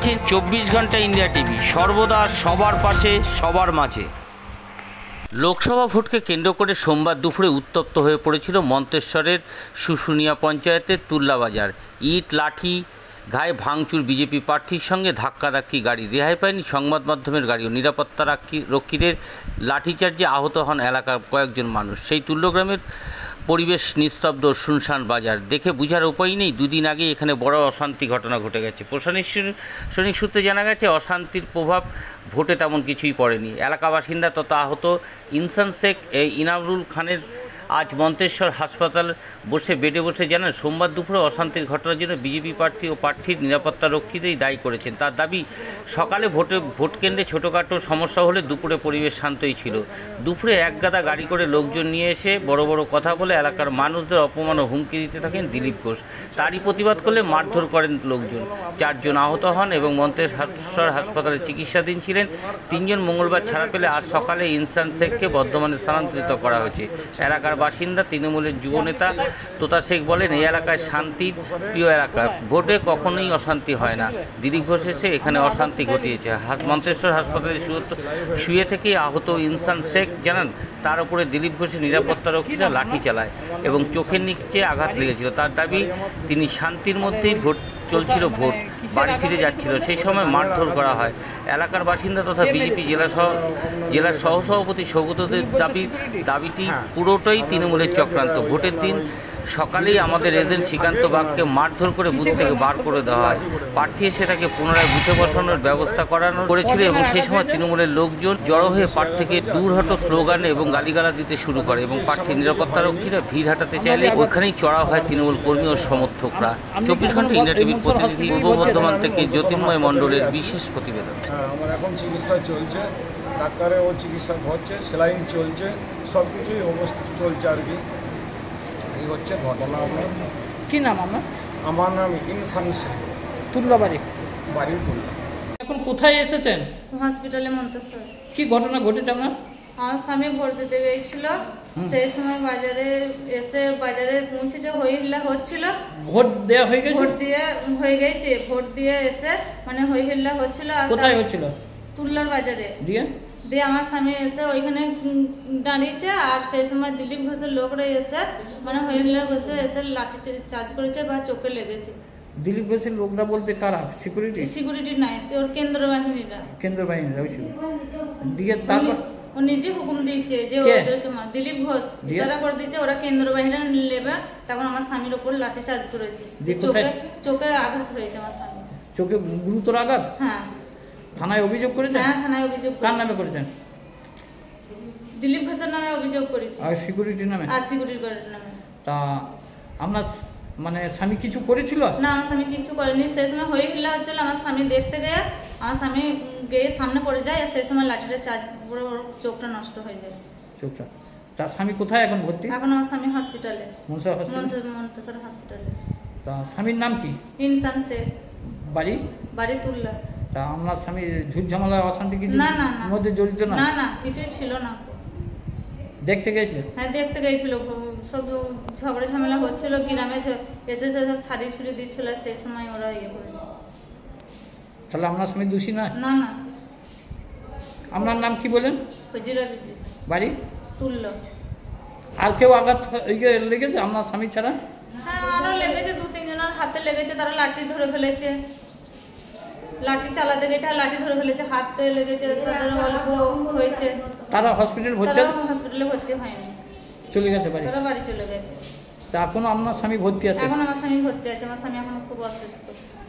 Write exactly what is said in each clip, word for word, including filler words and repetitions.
দেখছেন চব্বিশ ঘন্টা ইন্ডিয়া টিভি, সর্বদা সবার পাশে সবার মাঝে। লোকসভা ভোটকে কেন্দ্র করে সোমবার দুপুরে উত্তপ্ত হয়ে পড়েছিল মন্তেশ্বরের শুশুনিয়া পঞ্চায়েতের তুল্লাবাজার। ইট লাঠি গায়ে ভাঙচুর, বিজেপি প্রার্থীর সঙ্গে ধাক্কাধাক্কি, গাড়ি রেহাই পায়নি সংবাদ মাধ্যমের গাড়িও। নিরাপত্তা রক্ষীদের লাঠিচার্জে আহত হন এলাকার কয়েকজন মানুষ। সেই তুল্যগ্রামের পরিবেশ নিস্তব্ধ, শুনশান বাজার। দেখে বোঝার উপায় নেই দুদিন আগে এখানে বড় অশান্তি ঘটনা ঘটে গেছে। প্রশাসনিক সূত্রে জানা গেছে অশান্তির প্রভাব ভোটে তেমন কিছুই পড়েনি। এলাকা বাসিন্দা তথা আহত ইনসান শেখ ইনামরুল খানের আজ মন্তেশ্বর হাসপাতাল বসে বেডে বসে জানান, সোমবার দুপুরে অশান্তির ঘটনার জন্য বিজেপি প্রার্থী ও প্রার্থীর নিরাপত্তা রক্ষীদেরই দায়ী করেছেন। তার দাবি, সকালে ভোটে ভোট কেন্দ্রে ছোটোখাটো সমস্যা হলে দুপুরে পরিবেশ শান্তই ছিল। দুপুরে একগাদা গাড়ি করে লোকজন নিয়ে এসে বড় বড় কথা বলে এলাকার মানুষদের অপমান ও হুমকি দিতে থাকেন দিলীপ ঘোষ। তারই প্রতিবাদ করলে মারধর করেন লোকজন। চারজন আহত হন এবং মন্তেশ্বর হাসপাতালে চিকিৎসাধীন ছিলেন। তিনজন মঙ্গলবার ছাড়া পেলে আজ সকালে ইনসান শেখকে বর্ধমানে স্থানান্তরিত করা হয়েছে। এলাকার বাসিন্দা তৃণমূলের যুবনেতা তোতা শেখ বলেন, এই এলাকায় শান্তির প্রিয় এলাকা, ভোটে কখনোই অশান্তি হয় না। দিলীপ ঘোষ এসে এখানে অশান্তি ঘটিয়েছে। মন্তেশ্বর হাসপাতালে শুয়ে থেকে আহত ইনসান শেখ জানান, তার উপরে দিলীপ ঘোষের নিরাপত্তা রক্ষীরা লাঠি চালায় এবং চোখের নিচে আঘাত লেগেছিল। তার দাবি, তিনি শান্তির মধ্যেই ভোট চলছিল, ভোট বাড়ি ফিরে যাচ্ছিল, সেই সময় মারধর করা হয়। এলাকার বাসিন্দা তথা বিজেপি জেলা সহ জেলার সহসভাপতি সৌগতদের দাবি দাবিটি পুরোটাই তৃণমূলের চক্রান্ত। ভোটের দিন সকালেই আমাদের এজেন্ট শ্রীকান্ত বাগকে মারধর করে বুথ থেকে বার করে দেওয়া হয়। প্রার্থী এসে তাকে পুনরায় বুথে বসানোর ব্যবস্থা করানো করেছিল এবং সেই সময় তৃণমূলের লোকজন জড়ো হয়ে প্রার্থীকে দূর হটো স্লোগান এবং গালিগালা দিতে শুরু করে এবং প্রার্থীর নিরাপত্তারক্ষীরা ভিড় হাঁটাতে চাইলে ওইখানেই চড়া হয় তৃণমূল কর্মী ও সমর্থকরা। চব্বিশ ঘন্টা ইন্ডিয়া টিভির প্রতিনিধি পূর্ব বর্ধমান থেকে জ্যোতির্ময় মণ্ডলের বিশেষ প্রতিবেদন। আমার এখন চিকিৎসা চলছে, ডাক্তারে ও চিকিৎসা হচ্ছে, সেলাইন চলছে, সব কিছুই অবস্থা চলছে আর কি। এই হচ্ছে ঘটনা। আপনার কি নাম? আপনার? আমার নাম ইনসান শেখ, তুল্লা বাড়ি বাড়ির তুল্লা। এখন কোথায় এসেছেন? হসপিটালে মন্তেশ্বর। কি ঘটনা ঘটেছে আপনার? আমার স্বামী ভোট দিতে গিয়েছিল, সেই সময় বাজারে এসে বাজারে পৌঁছে যে হইহল্লা হচ্ছিল। ভোট দেওয়া হয়ে গেছে? ভোট দিয়ে হয়ে গেছে, ভোট দিয়ে এসে মানে হইহল্লা হচ্ছিল। কোথায় হচ্ছিল? তুল্লার বাজারে। দিয়ে দিয়ে আমার স্বামী এসে ওইখানে দাঁড়িয়েছে, আর সেই সময় দিলীপ ঘোষের লোকরা এসে মানে হইহল্লা ঘোষে এসে লাঠি চার্জ করেছে বা চোখে লেগেছে। দিলীপ ঘোষের লোকরা বলতে কারা? সিকিউরিটি? সিকিউরিটি নাই, ওর কেন্দ্র বাহিনীরা। কেন্দ্র বাহিনীরা হয়েছিল। দিয়ে তারপর ও নিজে হুকুম দিয়েছে যে ওদেরকে মার। দিলীপ ঘোষ ইশারা করে দিয়েছে ওরা কেন্দ্র বাহিনীরা নেবে। তখন আমার স্বামীর উপর লাঠি চার্জ করেছে, চোখে চোখে আঘাত হয়েছে আমার স্বামী। চোখে গুরুতর আঘাত? হ্যাঁ। থানায় অভিযোগ করেছেন? হ্যাঁ, থানায় অভিযোগ। কার নামে করেছেন? দিলীপ ঘোষের নামে অভিযোগ করেছি। আর সিকিউরিটির নামে? আর সিকিউরিটির নামে। তা আপনার মানে স্বামী কিছু করেছিল? না, আমার স্বামী কিছু করেনি। সেই সময় হয়ে ফেলা হচ্ছিল, আমার স্বামী দেখতে গিয়ে আমার স্বামী গিয়ে সামনে পড়ে যায়, আর সেই সময় লাঠিটা চার্জ করে ওর চোখটা নষ্ট হয়ে যায়। চোখটা। তার স্বামী কোথায় এখন ভর্তি? এখন আমার স্বামী হসপিটালে, মনসা হসপিটালে। মন্তেশ্বর হসপিটালে। তা স্বামীর নাম কি? ইনসান শেখ। বাড়ি? বাড়ি তুল্লা। তা আপনার স্বামী ঝুট ঝামেলা অশান্তি কিছু না না না মধ্যে জড়িত না? না না, কিছুই ছিল না। দেখতে গেছিল? হ্যাঁ, দেখতে গেছিল। সব ঝগড়া ঝামেলা হচ্ছিল, গ্রামে এসে সব ছাড়ি ছুড়ি দিচ্ছিল, সেই সময় ওরা ইয়ে করেছে। তাহলে আপনার স্বামী দোষী না? না না। আপনার নাম কি বলেন? ফজিরা বিবি। বাড়ি? তুল্লা। আর কেউ আঘাত লেগেছে আপনার স্বামী ছাড়া? হ্যাঁ, আরো লেগেছে, দু তিনজনের হাতে লেগেছে, তারা লাঠি ধরে ফেলেছে, লাঠি চালাতে গেছে আর লাঠি ধরে ফেলেছে, হাতে লেগেছে, তাদের অল্প হয়েছে। তারা হসপিটাল ভর্তি? তারা হসপিটালে ভর্তি হয়নি, চলে গেছে বাড়ি? তারা বাড়ি চলে গেছে। তা এখনো আপনার স্বামী ভর্তি আছে? এখন আমার স্বামী ভর্তি আছে, আমার স্বামী এখন খুব অসুস্থ।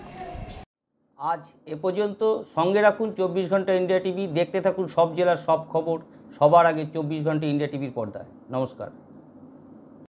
আজ এ পর্যন্ত। সঙ্গে রাখুন চব্বিশ ঘন্টা ইন্ডিয়া টিভি, দেখতে থাকুন সব জেলার সব খবর সবার আগে চব্বিশ ঘন্টা ইন্ডিয়া টিভির পর্দায়। নমস্কার।